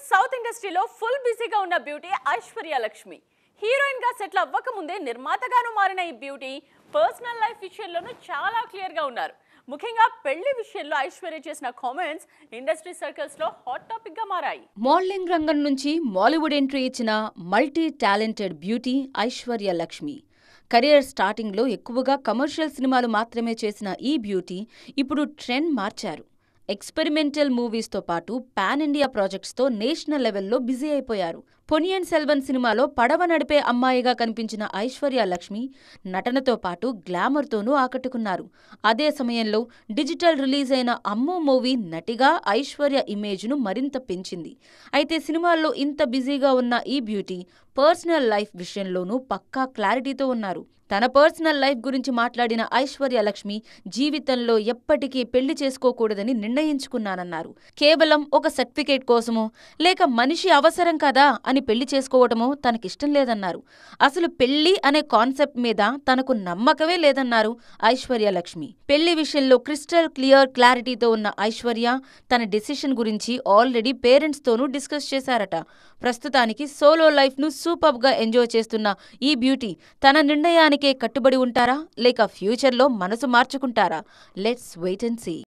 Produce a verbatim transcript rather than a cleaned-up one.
Present south ఇండస్ట్రీలో full బిజీగా ఉన్న బ్యూటీ ఐశ్వర్య లక్ష్మి. హీరోయిన్ గా సెటిల్ అవ్వక ముందే నిర్మాతగాను మారిన ఈ బ్యూటీ పర్సనల్ లైఫ్ విషయంలోనూ చాలా క్లియర్ గా ఉన్నారు. ముఖ్యంగా పెళ్లి విషయంలో ఐశ్వర్య చేసిన కామెంట్స్ ఇండస్ట్రీ సర్కిల్స్ లో హాట్ టాపిక్ గా మారాయి. మోడలింగ్ రంగం నుంచి మాలీవుడ్ ఎంట్రీ ఇచ్చిన multi talented beauty Aishwarya Lakshmi. Career స్టార్టింగ్లో ఎక్కువగా కమర్షియల్ సినిమాలు మాత్రమే చేసిన ఈ బ్యూటీ ఇప్పుడు ట్రెండ్ మార్చారు. ఎక్స్పెరిమెంటల్ మూవీస్తో పాటు పాన్ ఇండియా ప్రాజెక్ట్స్తో నేషనల్ లెవెల్లో బిజీ అయిపోయారు. పొనియన్ సెల్వన్ సినిమాలో పడవ నడిపే అమ్మాయిగా కనిపించిన ఐశ్వర్య లక్ష్మి నటనతో పాటు గ్లామర్తోనూ ఆకట్టుకున్నారు. అదే సమయంలో డిజిటల్ రిలీజ్ అయిన అమ్మో మూవీ నటిగా ఐశ్వర్య ఇమేజ్ను మరింత పెంచింది. అయితే సినిమాల్లో ఇంత బిజీగా ఉన్న ఈ బ్యూటీ పర్సనల్ లైఫ్ విషయంలోనూ పక్కా క్లారిటీతో ఉన్నారు. తన పర్సనల్ లైఫ్ గురించి మాట్లాడిన ఐశ్వర్య లక్ష్మి జీవితంలో ఎప్పటికీ పెళ్లి చేసుకోకూడదని నిర్ణయించుకున్నానన్నారు. కేవలం ఒక సర్టిఫికేట్ కోసమో లేక మనిషి అవసరం కదా అని పెళ్లి చేసుకోవటమో తనకిష్టం లేదన్నారు. అసలు పెళ్లి అనే కాన్సెప్ట్ మీద తనకు నమ్మకమే లేదన్నారు ఐశ్వర్య లక్ష్మి. పెళ్లి విషయంలో క్రిస్టల్ క్లియర్ క్లారిటీతో ఉన్న ఐశ్వర్య తన డెసిషన్ గురించి ఆల్రెడీ పేరెంట్స్తోనూ డిస్కస్ చేశారట. ప్రస్తుతానికి సోలో లైఫ్ను సూపర్గా ఎంజాయ్ చేస్తున్న ఈ బ్యూటీ తన నిర్ణయానికి కట్టుబడి ఉంటారా లేక ఫ్యూచర్లో మనసు మార్చుకుంటారా? Let's wait and see.